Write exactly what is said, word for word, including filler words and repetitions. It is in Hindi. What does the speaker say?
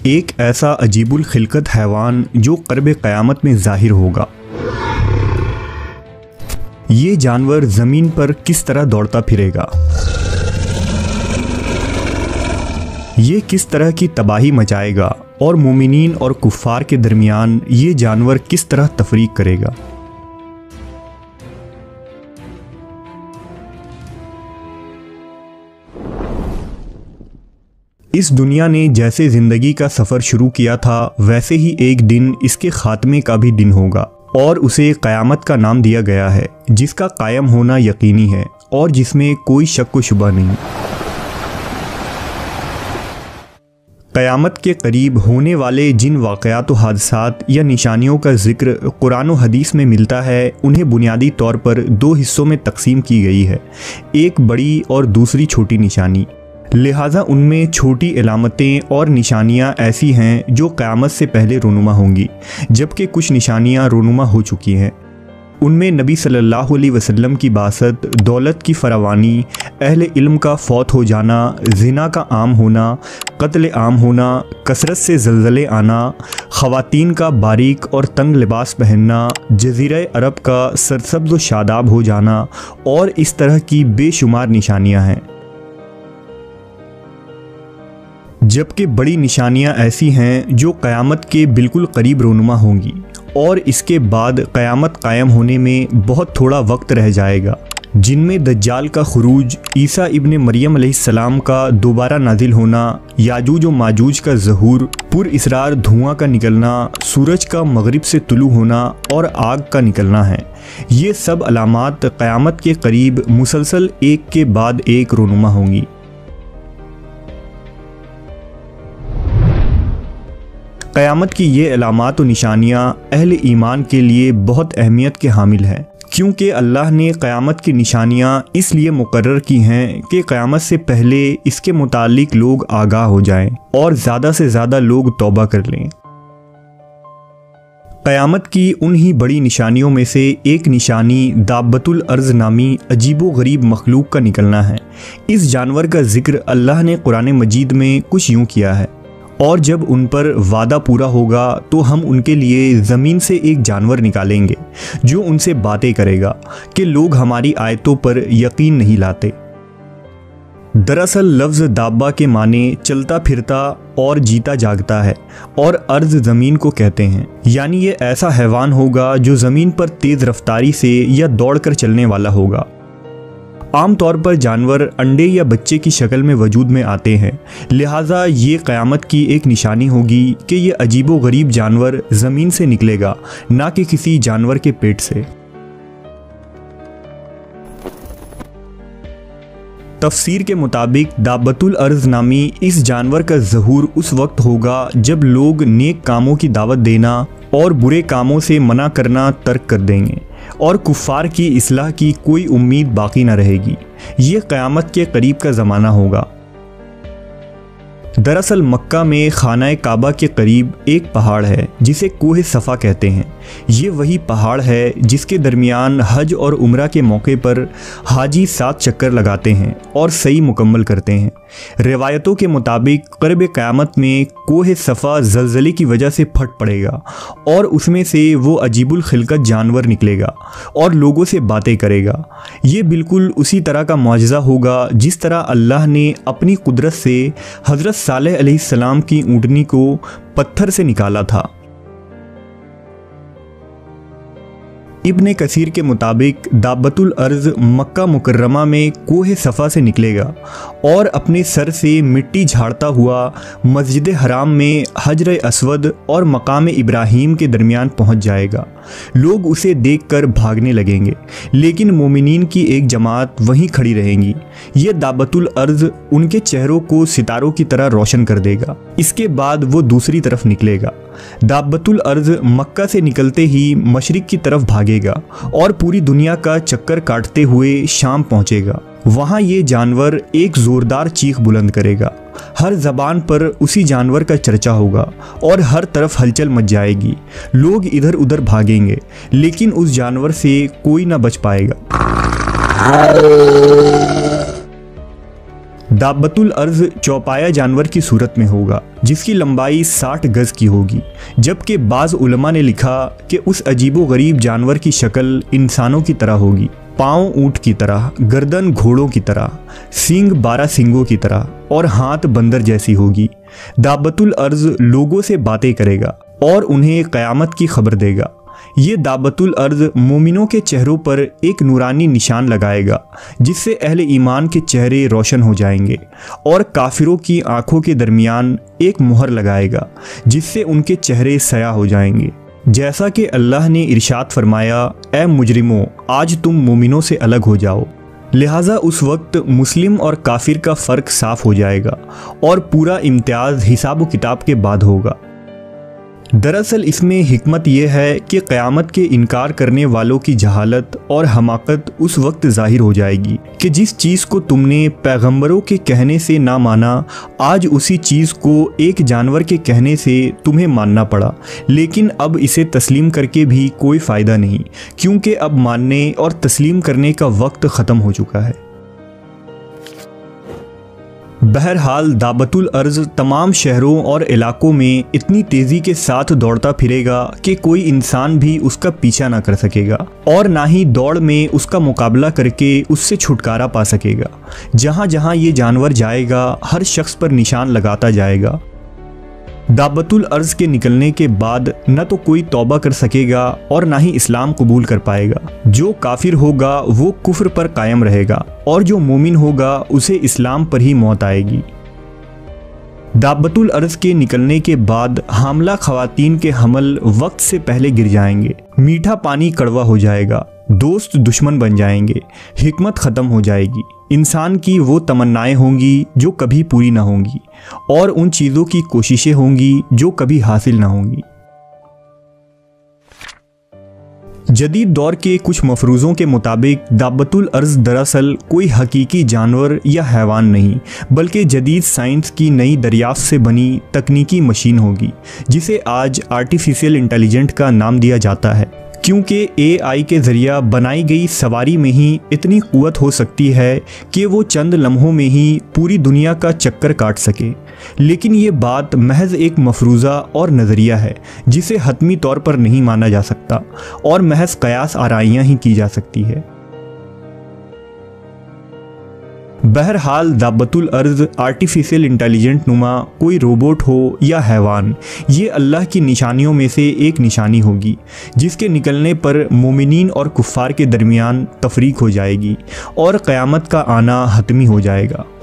एक ऐसा अजीबुल खिलकत हैवान जो क़र्ब क़यामत में ज़ाहिर होगा। ये जानवर ज़मीन पर किस तरह दौड़ता फिरेगा, ये किस तरह की तबाही मचाएगा और मोमिनीन और कुफ़ार के दरमियान ये जानवर किस तरह तफरीक करेगा। इस दुनिया ने जैसे ज़िंदगी का सफ़र शुरू किया था वैसे ही एक दिन इसके ख़ात्मे का भी दिन होगा और उसे क़यामत का नाम दिया गया है, जिसका कायम होना यकीनी है और जिसमें कोई शक व शुबा नहीं। क़यामत के करीब होने वाले जिन वाक़यात व हादसात या निशानियों का ज़िक्र कुरान व हदीस में मिलता है, उन्हें बुनियादी तौर पर दो हिस्सों में तकसीम की गई है, एक बड़ी और दूसरी छोटी निशानी। लिहाजा उनमें छोटी इलामतें और निशानियां ऐसी हैं जो क़यामत से पहले रूनुमा होंगी, जबकि कुछ निशानियां रूनुमा हो चुकी हैं। उनमें नबी सल्लल्लाहु अलैहि वसल्लम की बासत, दौलत की फरावानी, अहले इल्म का फौत हो जाना, ज़िना का आम होना, कत्ल आम होना, कसरत से ज़लज़ले आना, ख़वातीन का बारीक और तंग लिबास पहनना, जज़ीरा अरब का सरसब्ज़ व शादाब हो जाना और इस तरह की बेशुमार निशानियां हैं। जबकि बड़ी निशानियां ऐसी हैं जो क़यामत के बिल्कुल करीब रूनुमा होंगी और इसके बाद क़यामत कायम होने में बहुत थोड़ा वक्त रह जाएगा, जिनमें दज्जाल का खुरूज, ईसा इब्ने मरियम अलैहिस्सलाम का दोबारा नाजिल होना, याजूज व माजूज का ज़हूर, पुरइसरार धुआं का निकलना, सूरज का मगरिब से तुलू होना और आग का निकलना है। ये सब अलामात क़यामत के करीब मुसलसल एक के बाद एक रूनुमा होंगी। क़यामत की ये अलामात व निशानियाँ अहले ईमान के लिए बहुत अहमियत के हामिल हैं, क्योंकि अल्लाह ने क़यामत की निशानियाँ इसलिए मुकर्रर की हैं कि क़यामत से पहले इसके मुतालिक लोग आगाह हो जाएं और ज़्यादा से ज़्यादा लोग तौबा कर लें। क़यामत की उन ही बड़ी निशानियों में से एक निशानी दाब्बतुल अर्ज़ नामी अजीबो गरीब मखलूक का निकलना है। इस जानवर का ज़िक्र अल्लाह ने कुरान मजीद में कुछ यूँ किया है, और जब उन पर वादा पूरा होगा तो हम उनके लिए ज़मीन से एक जानवर निकालेंगे जो उनसे बातें करेगा कि लोग हमारी आयतों पर यकीन नहीं लाते। दरअसल लफ्ज़ दाब्बा के माने चलता फिरता और जीता जागता है और अर्ज़ ज़मीन को कहते हैं, यानी ये ऐसा हैवान होगा जो ज़मीन पर तेज़ रफ्तारी से या दौड़कर चलने वाला होगा। आम तौर पर जानवर अंडे या बच्चे की शक्ल में वजूद में आते हैं, लिहाजा ये क़यामत की एक निशानी होगी कि ये अजीबो गरीब जानवर ज़मीन से निकलेगा, ना कि किसी जानवर के पेट से। तफसीर के मुताबिक दाब्बतुल अर्ज़ नामी इस जानवर का ज़हूर उस वक्त होगा जब लोग नेक कामों की दावत देना और बुरे कामों से मना करना तर्क कर देंगे और कुफ़ार की इस्लाह की कोई उम्मीद बाकी न रहेगी। ये क़यामत के करीब का ज़माना होगा। दरअसल मक्का में खाना काबा के करीब एक पहाड़ है जिसे कोह सफ़ा कहते हैं। ये वही पहाड़ है जिसके दरमियान हज और उम्रा के मौके पर हाजी सात चक्कर लगाते हैं और सही मुकम्मल करते हैं। रिवायतों के मुताबिक क़र्ब क़यामत में कोह सफ़ा ज़लज़ले की वजह से फट पड़ेगा और उसमें से वो अजीबुल खिलकत जानवर निकलेगा और लोगों से बातें करेगा। ये बिल्कुल उसी तरह का मौजज़ा होगा जिस तरह अल्लाह ने अपनी कुदरत से हज़रत सालेह अलैहिस्सलाम की ऊँटनी को पत्थर से निकाला था। इब्ने कसीर के मुताबिक दाब्बतुल अर्ज़ मक्का मुकर्रमा में कोह सफ़ा से निकलेगा और अपने सर से मिट्टी झाड़ता हुआ मस्जिद हराम में हजर अस्वद और मकाम इब्राहीम के दरमियान पहुंच जाएगा। लोग उसे देखकर भागने लगेंगे, लेकिन मोमिनीन की एक जमात वहीं खड़ी रहेंगी। ये दाब्बतुल अर्ज़ उनके चेहरों को सितारों की तरह रोशन कर देगा। इसके बाद वो दूसरी तरफ निकलेगा। दाब्बतुल अर्ज़ मक्का से निकलते ही मशरिक़ की तरफ भागेगा और पूरी दुनिया का चक्कर काटते हुए शाम पहुंचेगा। वहाँ ये जानवर एक ज़ोरदार चीख बुलंद करेगा। हर ज़बान पर उसी जानवर का चर्चा होगा और हर तरफ हलचल मच जाएगी। लोग इधर उधर भागेंगे, लेकिन उस जानवर से कोई ना बच पाएगा। दाब्बतुल अर्ज चौपाया जानवर की सूरत में होगा जिसकी लंबाई साठ गज की होगी, जबकि बाज़ उलमा ने लिखा कि उस अजीबो गरीब जानवर की शक्ल इंसानों की तरह होगी। पाँव ऊँट की तरह, गर्दन घोड़ों की तरह, सींग बारह सींगों की तरह और हाथ बंदर जैसी होगी। दाब्बतुल अर्ज लोगों से बातें करेगा और उन्हें क़यामत की खबर देगा। ये दाब्बतुल अर्ज मोमिनों के चेहरों पर एक नूरानी निशान लगाएगा जिससे अहले ईमान के चेहरे रोशन हो जाएंगे और काफिरों की आंखों के दरमियान एक मुहर लगाएगा जिससे उनके चेहरे सया हो जाएंगे। जैसा कि अल्लाह ने इरशाद फरमाया, ए मुजरिमों, आज तुम मोमिनों से अलग हो जाओ। लिहाजा उस वक्त मुस्लिम और काफिर का फ़र्क साफ हो जाएगा और पूरा इम्तियाज़ हिसाब किताब के बाद होगा। दरअसल इसमें हिकमत यह है कि क़यामत के इनकार करने वालों की जहालत और हमाकत उस वक्त ज़ाहिर हो जाएगी कि जिस चीज़ को तुमने पैगंबरों के कहने से ना माना, आज उसी चीज़ को एक जानवर के कहने से तुम्हें मानना पड़ा। लेकिन अब इसे तस्लीम करके भी कोई फ़ायदा नहीं, क्योंकि अब मानने और तस्लीम करने का वक्त ख़त्म हो चुका है। बहरहाल दाब्बतुल अर्ज तमाम शहरों और इलाकों में इतनी तेज़ी के साथ दौड़ता फिरेगा कि कोई इंसान भी उसका पीछा ना कर सकेगा और ना ही दौड़ में उसका मुकाबला करके उससे छुटकारा पा सकेगा। जहाँ जहाँ ये जानवर जाएगा हर शख्स पर निशान लगाता जाएगा। दाब्बतुल अर्ज के निकलने के बाद न तो कोई तौबा कर सकेगा और ना ही इस्लाम कबूल कर पाएगा। जो काफिर होगा वो कुफ्र पर कायम रहेगा और जो मोमिन होगा उसे इस्लाम पर ही मौत आएगी। दाब्बतुल अर्ज के निकलने के बाद हामला खवातीन के हमल वक्त से पहले गिर जाएंगे, मीठा पानी कड़वा हो जाएगा, दोस्त दुश्मन बन जाएंगे, हिकमत ख़त्म हो जाएगी, इंसान की वो तमन्नाएं होंगी जो कभी पूरी ना होंगी और उन चीज़ों की कोशिशें होंगी जो कभी हासिल ना होंगी। जदीद दौर के कुछ मफरूज़ों के मुताबिक दाब्बतुल अर्ज दरअसल कोई हकीकी जानवर या हैवान नहीं, बल्कि जदीद साइंस की नई दरियाफ्त से बनी तकनीकी मशीन होगी जिसे आज आर्टिफिशियल इंटेलिजेंट का नाम दिया जाता है, क्योंकि ए आई के ज़रिया बनाई गई सवारी में ही इतनी क़ुव्वत हो सकती है कि वो चंद लम्हों में ही पूरी दुनिया का चक्कर काट सके। लेकिन ये बात महज एक मफरूज़ा और नज़रिया है जिसे हतमी तौर पर नहीं माना जा सकता और महज क़यास आराइयाँ ही की जा सकती है। बहरहाल दाब्बतुल अर्ज आर्टिफिशियल इंटेलिजेंट नुमा कोई रोबोट हो या हैवान, ये अल्लाह की निशानियों में से एक निशानी होगी जिसके निकलने पर मोमिनीन और कुफ़ार के दरमियान तफरीक हो जाएगी और क़यामत का आना हतमी हो जाएगा।